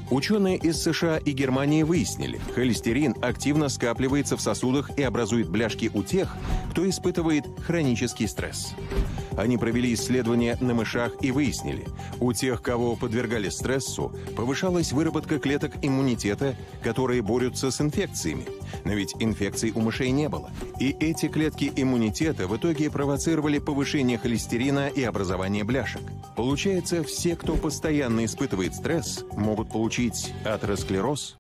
Ученые из США и Германии выяснили, холестерин активно скапливается в сосудах и образует бляшки у тех, кто испытывает хронический стресс. Они провели исследования на мышах и выяснили, у тех, кого подвергали стрессу, повышалась выработка клеток иммунитета, которые борются с инфекциями. Но ведь инфекций у мышей не было. И эти клетки иммунитета в итоге провоцировали повышение холестерина и образование бляшек. Получается, все, кто постоянно испытывает стресс, могут получить атеросклероз.